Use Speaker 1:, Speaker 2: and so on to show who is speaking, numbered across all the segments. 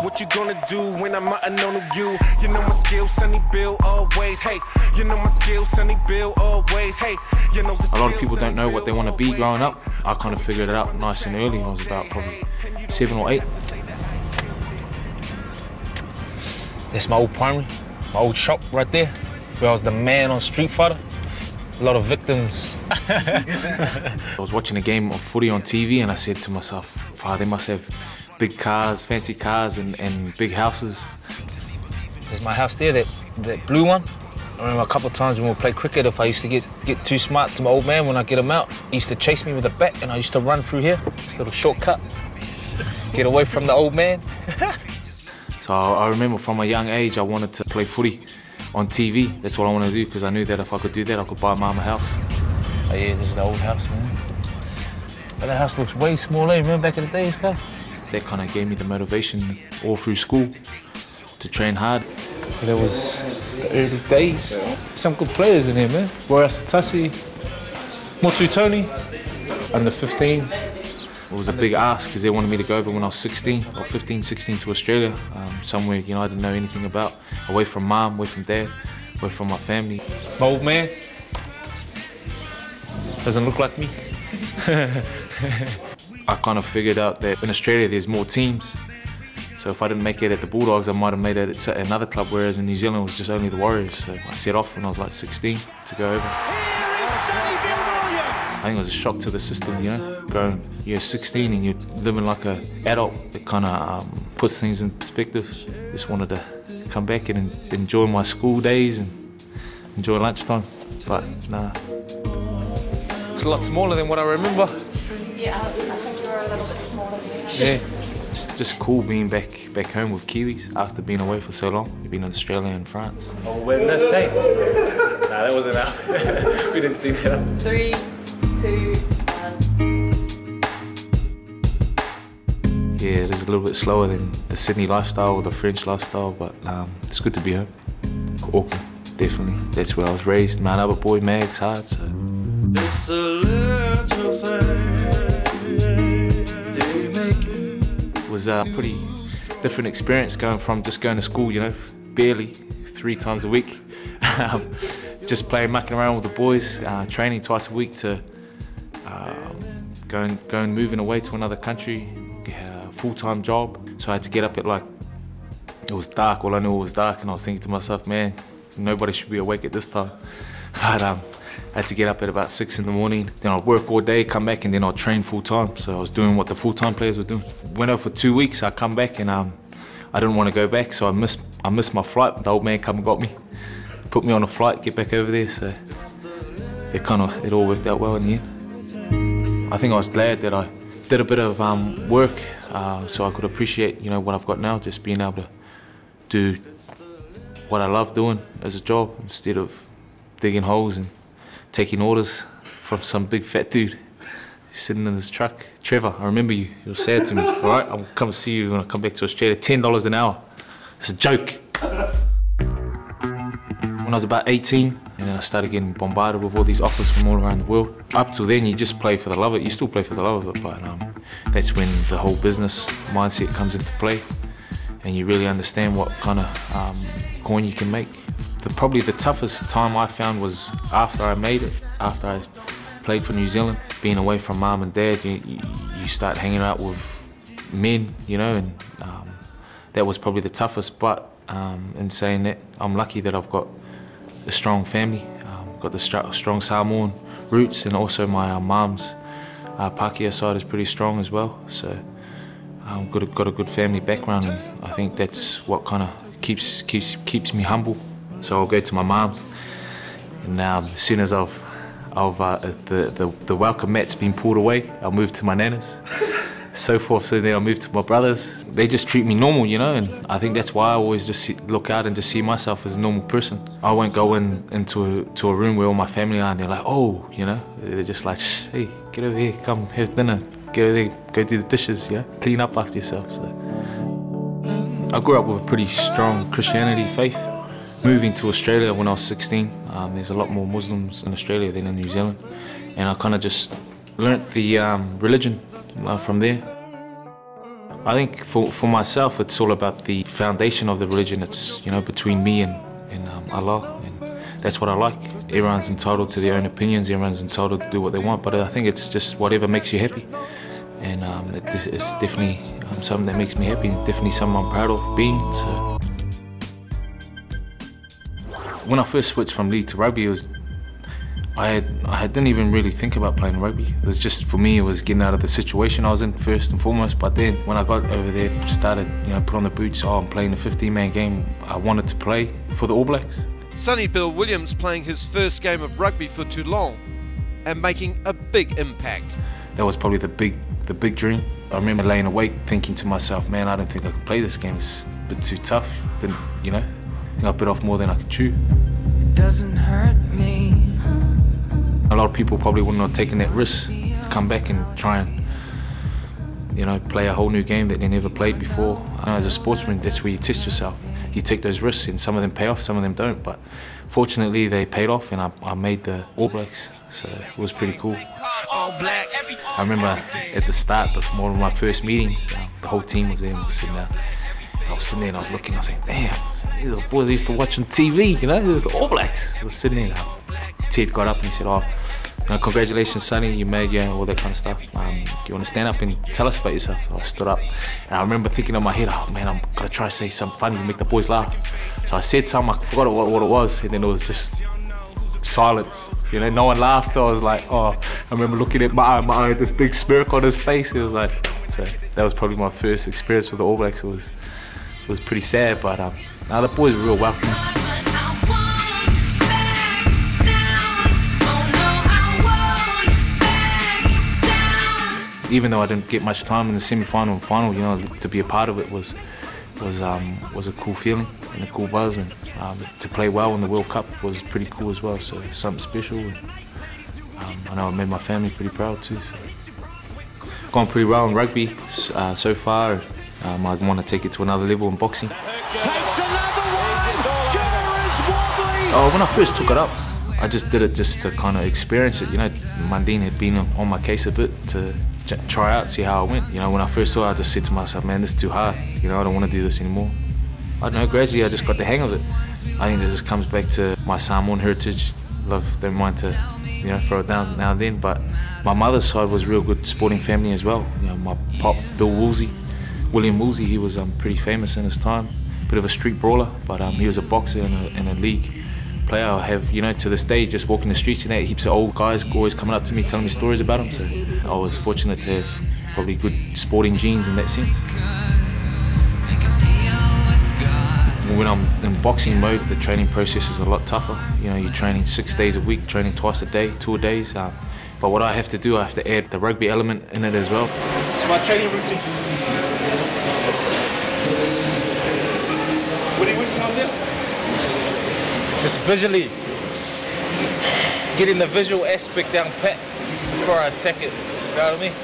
Speaker 1: What you gonna do when I'm out and on you? You know my skill, Sonny Bill always. Hey, you know my skill, Sonny Bill always. Hey, you know.
Speaker 2: A lot of people don't know what they want to be growing up. I kind of figured it out nice and early. I was about probably 7 or 8.
Speaker 3: That's my old primary, my old shop right there, where I was the man on Street Fighter. A lot of victims.
Speaker 2: I was watching a game of footy on TV and I said to myself, wow, they must have big cars, fancy cars and big houses.
Speaker 3: There's my house there, that blue one. I remember a couple of times when we played cricket, if I used to get too smart to my old man when I get him out, he used to chase me with a bat and I used to run through here, this little shortcut, get away from the old man.
Speaker 2: So I remember from a young age I wanted to play footy on TV. That's what I wanted to do because I knew that if I could do that, I could buy Mum a house.
Speaker 3: Oh yeah, this is the old house, man. But that house looks way smaller, remember back in the days, guys?
Speaker 2: That kind of gave me the motivation all through school to train hard.
Speaker 3: That was the early days. Some good players in here, man. Roy Asatasi, Motu Tony, under 15s.
Speaker 2: It was a big ask because they wanted me to go over when I was 16 or 15, 16 to Australia, somewhere I didn't know anything about, away from Mum, away from Dad, away from my family.
Speaker 3: My old man doesn't look like me.
Speaker 2: I kind of figured out that in Australia there's more teams, so if I didn't make it at the Bulldogs, I might have made it at another club, whereas in New Zealand it was just only the Warriors. So I set off when I was like 16 to go over.
Speaker 1: Here is Sonny Bill Williams.
Speaker 2: I think it was a shock to the system, growing, you're 16 and you're living like an adult. It kind of puts things in perspective. Just wanted to come back and enjoy my school days and enjoy lunchtime, but nah. It's a lot smaller than what I remember.
Speaker 4: Yeah, I think you were a little bit smaller.
Speaker 2: Yeah, it's just cool being back home with Kiwis after being away for so long. You've been in Australia and France.
Speaker 3: Oh, when the Saints. Nah, that wasn't enough. We didn't see that.
Speaker 4: 3, 2, 1.
Speaker 2: Yeah, it is a little bit slower than the Sydney lifestyle or the French lifestyle, but it's good to be home. Auckland, definitely. That's where I was raised. Mount Albert boy, Mags, hard, so.
Speaker 5: It's a little thing they make it.
Speaker 2: It was a pretty different experience going from just going to school, barely 3 times a week. Just playing, mucking around with the boys, training twice a week to moving away to another country, full-time job. So I had to get up at it was dark, all I knew it was dark, and I was thinking to myself, man, nobody should be awake at this time. But I had to get up at about 6 in the morning, then I'd work all day, come back, and then I'd train full-time. So I was doing what the full-time players were doing. Went out for 2 weeks, I come back, and I didn't want to go back, so I missed my flight. The old man come and got me, put me on a flight, get back over there, so it all worked out well in the end. I think I was glad that I did a bit of work so I could appreciate, what I've got now, just being able to do what I love doing as a job instead of digging holes and taking orders from some big fat dude sitting in his truck. Trevor, I remember you. You were sad to me. All right, I'll come see you when I come back to Australia. $10 an hour. It's a joke. When I was about 18, and then I started getting bombarded with all these offers from all around the world. Up till then, you just play for the love of it. You still play for the love of it, but that's when the whole business mindset comes into play, and you really understand what kind of coin you can make. Probably the toughest time I found was after I made it, after I played for New Zealand. Being away from Mum and Dad, you start hanging out with men, and that was probably the toughest. But in saying that, I'm lucky that I've got a strong family. Got the strong Samoan roots, and also my mum's Pākehā side is pretty strong as well. So got a good family background, and I think that's what kind of keeps me humble. So I'll go to my mum's, and as soon as the welcome mat's been pulled away, I'll move to my nana's, so forth. So then I'll move to my brothers. They just treat me normal, and I think that's why I always just look out and just see myself as a normal person. I won't go into a room where all my family are and they're like, oh, they're just like, shh, hey, get over here, come have dinner, get over there, go do the dishes, clean up after yourself. So I grew up with a pretty strong Christianity faith. Moving to Australia when I was 16, there's a lot more Muslims in Australia than in New Zealand, and I kind of just learnt the religion from there. I think for myself, it's all about the foundation of the religion. It's, you know, between me and Allah, and that's what I like. Everyone's entitled to their own opinions, everyone's entitled to do what they want, but I think it's just whatever makes you happy. And it's definitely something that makes me happy. It's definitely something I'm proud of being. So. When I first switched from league to rugby, I didn't even really think about playing rugby. It was just, for me, it was getting out of the situation I was in first and foremost. But then when I got over there, started, you know, put on the boots, I'm playing a 15-man game, I wanted to play for the All Blacks.
Speaker 6: Sonny Bill Williams playing his first game of rugby for Toulon and making a big impact.
Speaker 2: That was probably the big dream. I remember laying awake thinking to myself, man, I don't think I can play this game. It's a bit too tough. Then, you know, I think I bit off more than I could chew.
Speaker 5: It doesn't hurt me.
Speaker 2: A lot of people probably wouldn't have taken that risk to come back and try and, you know, play a whole new game that they never played before. I know as a sportsman, that's where you test yourself. You take those risks, and some of them pay off, some of them don't. But fortunately, they paid off, and I made the All Blacks, so it was pretty cool. I remember at the start of one of my first meetings, the whole team was there and we were sitting there. I was sitting there and I was looking, I was like, damn, these are the boys I used to watch on TV, you know, the All Blacks. I was sitting there and Ted got up and he said, oh, you know, congratulations, Sonny, you made, yeah, all that kind of stuff. Do you want to stand up and tell us about yourself? So I stood up and I remember thinking in my head, oh man, I'm gonna try to say something funny to make the boys laugh. So I said something, I forgot what it was, and then it was just silence. You know, no one laughed. So I was like, oh, I remember looking at my eye, this big smirk on his face. It was like, so that was probably my first experience with the All Blacks. It was pretty sad, but now the boys were real welcoming. Even though I didn't get much time in the semi-final and final, you know, to be a part of it was a cool feeling and a cool buzz, and to play well in the World Cup was pretty cool as well. So something special, and I know I made my family pretty proud too. So. Gone pretty well in rugby so far. I want to take it to another level in boxing.
Speaker 5: Takes another one. Is wobbly.
Speaker 2: Oh, when I first took it up, I just did it just to kind of experience it. You know, Mundine had been on my case a bit to try out, see how I went. You know, when I first saw it, I just said to myself, man, this is too hard. You know, I don't want to do this anymore. I don't know, gradually I just got the hang of it. I think this comes back to my Samoan heritage. Don't mind to, you know, throw it down now and then. But my mother's side was a real good sporting family as well. You know, my pop, William Woolsey, he was pretty famous in his time. Bit of a street brawler, but he was a boxer and a league player. I have, you know, to this day, just walking the streets and that, heaps of old guys always coming up to me, telling me stories about him. So I was fortunate to have probably good sporting genes in that sense. When I'm in boxing mode, the training process is a lot tougher. You know, you're training 6 days a week, training twice a day, 2 days. But what I have to do, I have to add the rugby element in it as well.
Speaker 7: It's my training routine. What do you wish to come there?
Speaker 3: Just visually, getting the visual aspect down pat before I attack it, you know what I mean?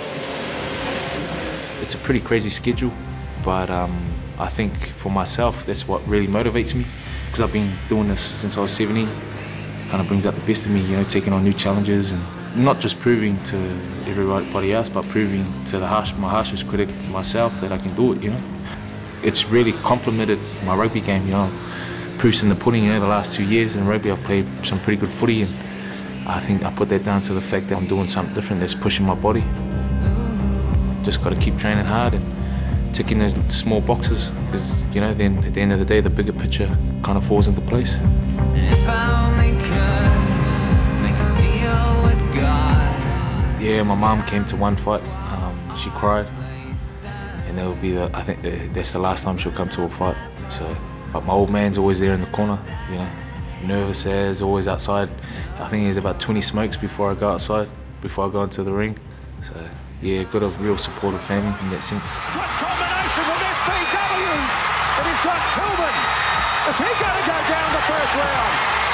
Speaker 2: It's a pretty crazy schedule, but I think for myself, that's what really motivates me, because I've been doing this since I was 17. Kind of brings out the best of me, you know, taking on new challenges and not just proving to everybody else, but proving to my harshest critic, myself, that I can do it, you know. It's really complemented my rugby game, you know. Proofs in the pudding, you know, the last 2 years in rugby I've played some pretty good footy, and I think I put that down to the fact that I'm doing something different that's pushing my body. Just got to keep training hard and ticking those small boxes, because, you know, then at the end of the day the bigger picture kind of falls into place.
Speaker 5: If I only could make a deal with God.
Speaker 2: Yeah, my mom came to one fight, she cried, and that would be I think that's the last time she'll come to a fight. So. But my old man's always there in the corner, you know, nervous as, always outside. I think he's about 20 smokes before I go outside, before I go into the ring. So, yeah, got a real supportive family in that sense.
Speaker 5: Good combination with SPW, but he's got Tillman. Is he going to go down the first round?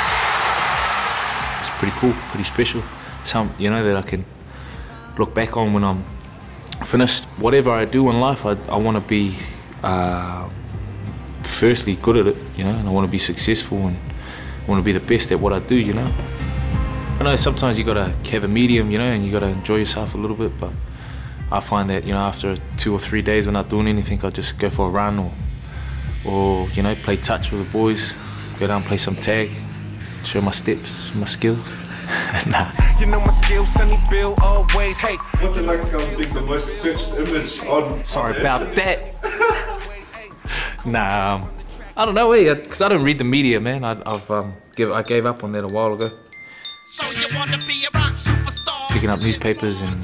Speaker 2: It's pretty cool, pretty special. You know, that I can look back on when I'm finished. Whatever I do in life, I want to be firstly good at it, you know, and I want to be successful and I want to be the best at what I do, you know. I know sometimes you got to have a medium, you know, and you got to enjoy yourself a little bit, but I find that, you know, after 2 or 3 days when not doing anything, I'll just go for a run or you know, play touch with the boys, go down and play some tag, show my steps, my skills. Nah.
Speaker 1: You know my skills, Sonny Bill always. Hey,
Speaker 7: What's it like being the most searched image on?
Speaker 2: Sorry about that. Nah, I don't know, because I don't read the media, man. I gave up on that a while ago.
Speaker 8: So you wanna be a rock superstar?
Speaker 2: Picking up newspapers and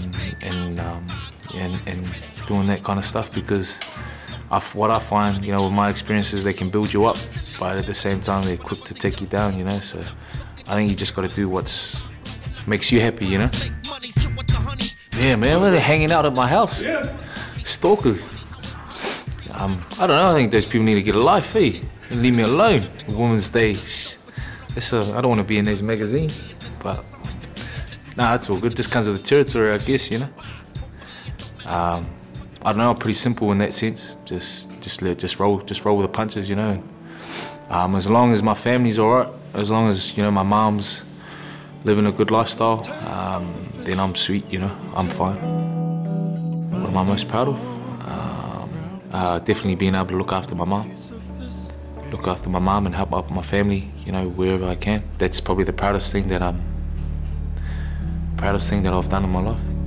Speaker 2: doing that kind of stuff, because what I find, you know, with my experiences, they can build you up, but at the same time they're quick to take you down, you know. So I think you just got to do what makes you happy, you know. Yeah, man, they're hanging out at my house.
Speaker 7: Yeah.
Speaker 2: Stalkers. I don't know. I think those people need to get a life, eh? And leave me alone. Women's Day. I don't want to be in these magazines, but nah, that's all good. Just comes with the territory, I guess, you know. I don't know. I'm pretty simple in that sense. Just roll with the punches, you know. As long as my family's alright, as long as, you know, my mom's living a good lifestyle, then I'm sweet, you know. I'm fine. What am I most proud of? Definitely being able to look after my mom. Look after my mom and help out my family, you know, wherever I can. That's probably the proudest thing that I've done in my life.